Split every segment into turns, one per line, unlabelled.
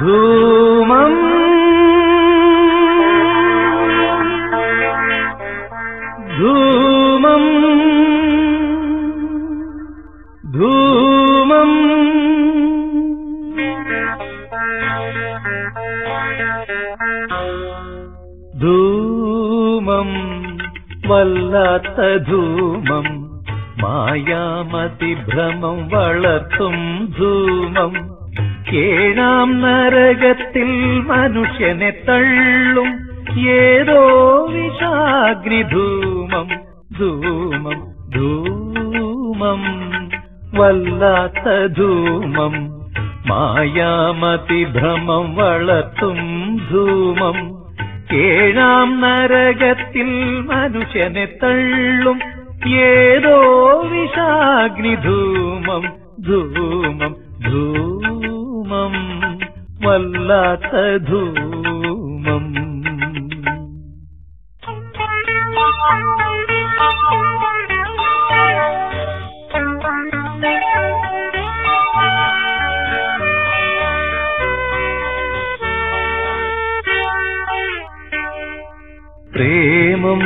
ധൂമം ധൂമം ധൂമം ധൂമം വല്ലാത്ത ധൂമം മായാമതിഭ്രമം വളർത്തും ധൂമം ഏഴാം നരകത്തിൽ മനുഷ്യനെ തള്ളും ഏതോ വിഷാഗ്നിധൂമം ധൂമം ധൂമം വല്ലാത്ത ധൂമം മായാമതിഭ്രമം വളർത്തും ധൂമം ഏഴാം നരകത്തിൽ മനുഷ്യനെ തള്ളും ഏതോ വിഷാഗ്നിധൂമം ധൂമം ധൂമം വല്ലാത്ത ധൂമം പ്രേമം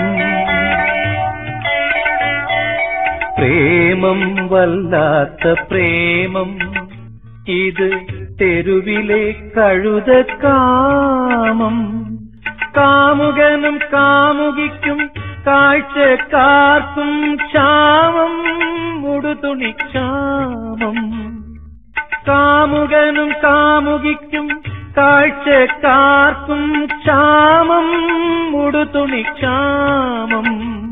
പ്രേമം വല്ലാത്ത പ്രേമം ഇത് തെരുവിലെ കഴുതക്കാമം കാമുകനും കാമുകിക്കും കാഴ്ചക്കാർക്കും ക്ഷാമം ഉടുതുണിക്ഷാമം കാമുകനും കാമുകിക്കും കാഴ്ചക്കാർക്കും ക്ഷാമം ഉടുതുണിക്ഷാമം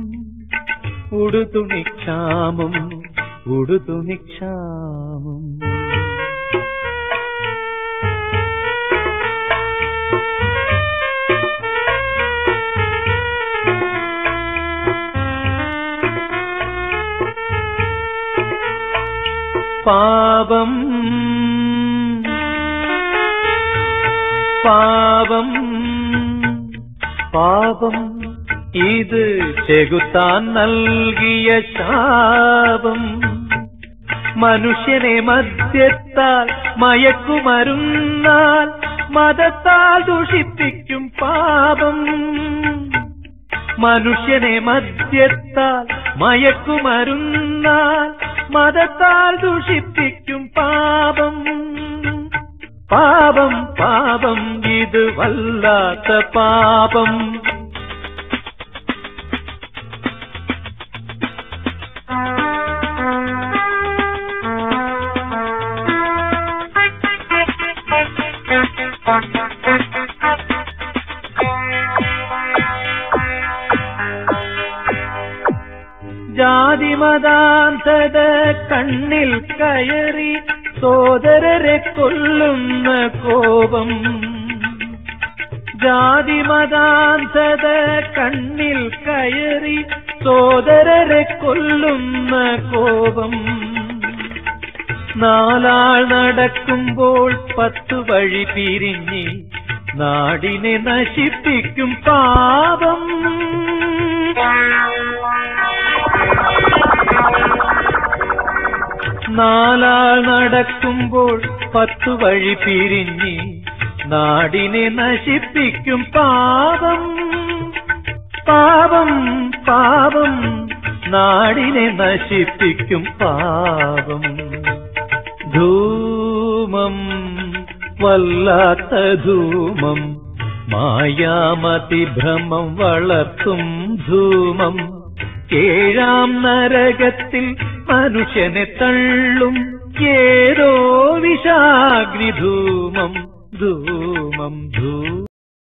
ഉടുതുണിക്ഷാമം ഉടുതുണിക്ഷാമം പാപം പാപം പാപം ഇത് ചെകുത്താൻ നൽകിയ ശാപം മനുഷ്യനെ മദ്യത്താൽ മയക്കുമരുന്നാൽ മതത്താൽ ദുഷിപ്പിക്കും പാപം മനുഷ്യനെ മദ്യത്താൽ മയക്കുമരുന്നാൽ മതത്താൽ ദുഷിപ്പിക്കും പാപം പാപം പാപം ഇത് വല്ലാത്ത പാപം ജാതിമതാന്തത കണ്ണിൽ കയറി സോദരരെ കൊല്ലുന്ന കോപം ജാതിമതാന്തത കണ്ണിൽ കയറി സോദരരെ കൊല്ലുന്ന കോപം നാലാൾ നടക്കുമ്പോൾ 10 വഴി പിരിഞ്ഞ് നാടിനെ നശിപ്പിക്കും പാപം നാലാൾ നടക്കുമ്പോൾ 10 വഴി പിരിഞ്ഞ് നാടിനെ നശിപ്പിക്കും പാപം പാപം പാപം നാടിനെ നശിപ്പിക്കും പാപം ധൂമം വല്ലാത്ത ധൂമം മായാമതിഭ്രമം വളർത്തും ധൂമം ഏഴാം നരകത്തിൽ മനുഷ്യനെ തള്ളും ഏതോ വിഷാഗ്നിധൂമം ധൂമം ധൂമം